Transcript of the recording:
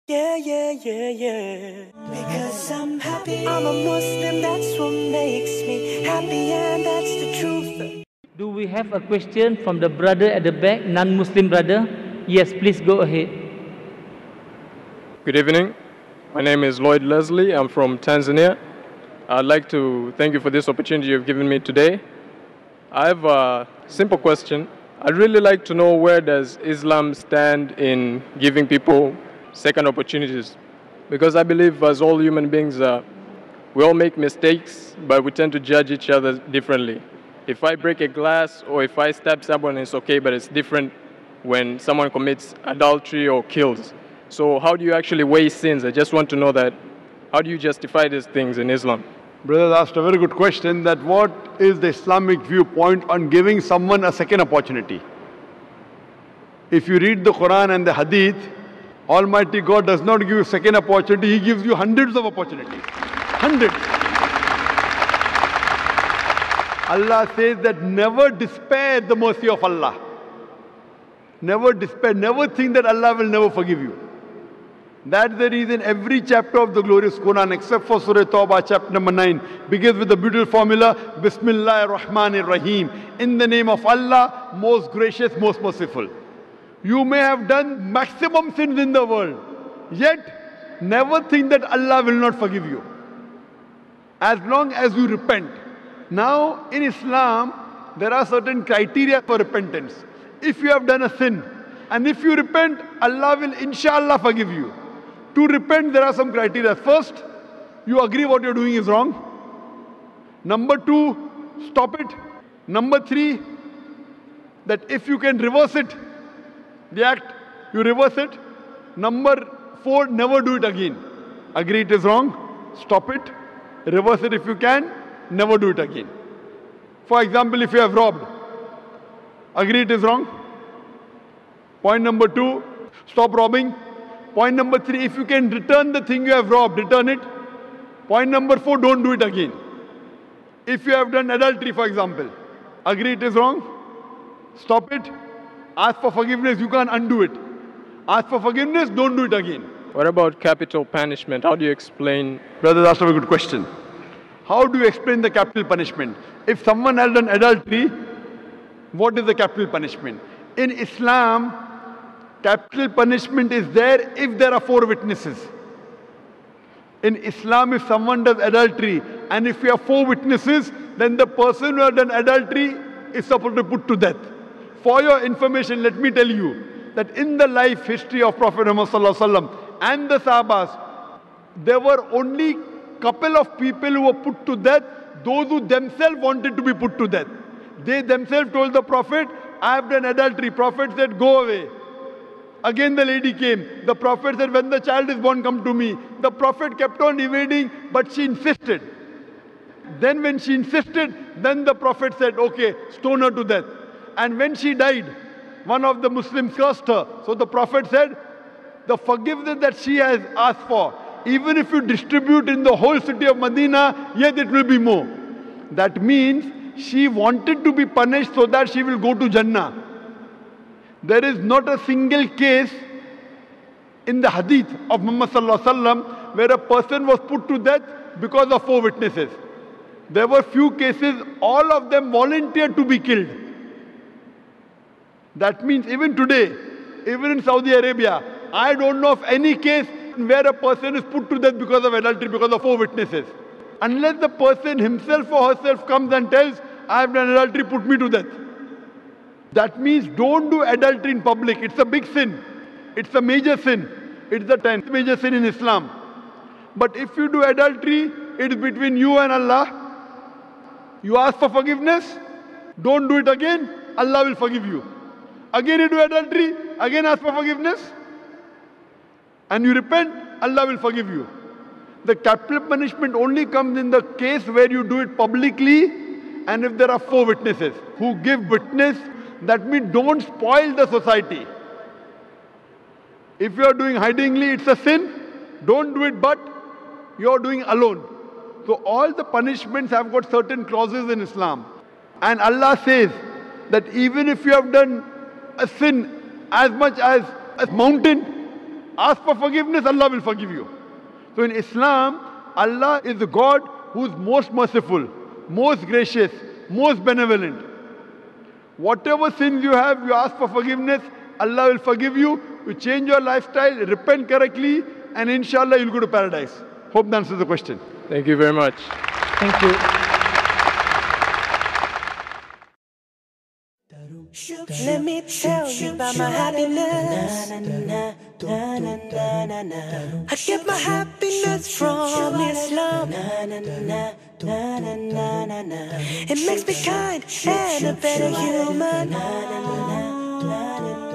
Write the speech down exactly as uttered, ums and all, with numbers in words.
Yeah, yeah, yeah, yeah. Because I'm happy. I'm a Muslim, that's what makes me happy, and that's the truth. Do we have a question from the brother at the back, non-Muslim brother? Yes, please go ahead. Good evening. My name is Lloyd Leslie. I'm from Tanzania. I'd like to thank you for this opportunity you've given me today. I have a simple question. I'd really like to know, where does Islam stand in giving people second opportunities? Because I believe, as all human beings, uh, we all make mistakes, but we tend to judge each other differently. If I break a glass or if I stab someone, it's okay, but it's different when someone commits adultery or kills. So how do you actually weigh sins? I just want to know that. How do you justify these things in Islam? Brother asked a very good question, that what is the Islamic viewpoint on giving someone a second opportunity? If you read the Quran and the Hadith, Almighty God does not give you second opportunity, He gives you hundreds of opportunities. Hundreds. Allah says that never despair at the mercy of Allah. Never despair, never think that Allah will never forgive you. That's the reason every chapter of the glorious Quran, except for Surah Tawbah, chapter number nine, begins with the beautiful formula, Bismillahir Rahmanir Rahim. In the name of Allah, most gracious, most merciful. You may have done maximum sins in the world, yet never think that Allah will not forgive you, as long as you repent. Now, in Islam, there are certain criteria for repentance. If you have done a sin, and if you repent, Allah will inshallah forgive you. To repent, there are some criteria. First, you agree what you're doing is wrong. Number two, stop it. Number three, that if you can reverse it, the act, you reverse it. Number four, never do it again. Agree it is wrong, stop it, reverse it if you can, never do it again. For example, if you have robbed, agree it is wrong. Point number two, stop robbing. Point number three, if you can return the thing you have robbed, return it. Point number four, don't do it again. If you have done adultery, for example, agree it is wrong, stop it. Ask for forgiveness, you can't undo it. Ask for forgiveness, don't do it again. What about capital punishment? How do you explain? Brother, that's a very good question. How do you explain the capital punishment? If someone has done adultery, what is the capital punishment? In Islam, capital punishment is there if there are four witnesses. In Islam, if someone does adultery, and if you have four witnesses, then the person who has done adultery is supposed to be put to death. For your information, let me tell you that in the life history of Prophet Muhammad Sallallahu Alaihi Wasallam and the Sahabas, there were only couple of people who were put to death, those who themselves wanted to be put to death. They themselves told the Prophet, I have done adultery. Prophet said, go away. Again the lady came. The Prophet said, when the child is born, come to me. The Prophet kept on evading, but she insisted. Then when she insisted, then the Prophet said, okay, stone her to death. And when she died, one of the Muslims cursed her. So the Prophet said, the forgiveness that she has asked for, even if you distribute in the whole city of Medina, yet it will be more. That means she wanted to be punished so that she will go to Jannah. There is not a single case in the hadith of Muhammad Sallallahu Alaihi Wasallam where a person was put to death because of four witnesses. There were few cases, all of them volunteered to be killed. That means even today, even in Saudi Arabia, I don't know of any case where a person is put to death because of adultery, because of four witnesses. Unless the person himself or herself comes and tells, I have done adultery, put me to death. That means don't do adultery in public. It's a big sin. It's a major sin. It's the tenth major sin in Islam. But if you do adultery, it's between you and Allah. You ask for forgiveness, don't do it again, Allah will forgive you. Again you do adultery, again ask for forgiveness, and you repent, Allah will forgive you. The capital punishment only comes in the case where you do it publicly, and if there are four witnesses who give witness, that means don't spoil the society. If you are doing hidingly, it's a sin. Don't do it, but you are doing alone. So all the punishments have got certain clauses in Islam. And Allah says that even if you have done a sin as much as a mountain, Ask for forgiveness, Allah will forgive you. So in Islam, Allah is the God who is most merciful, most gracious, most benevolent. Whatever sins you have, you ask for forgiveness, Allah will forgive you. You change your lifestyle, repent correctly, and inshallah you'll go to paradise. Hope that answers the question. Thank you very much. Thank you. Let me tell you about my happiness. I get my happiness from Islam. It makes me kind and a better human.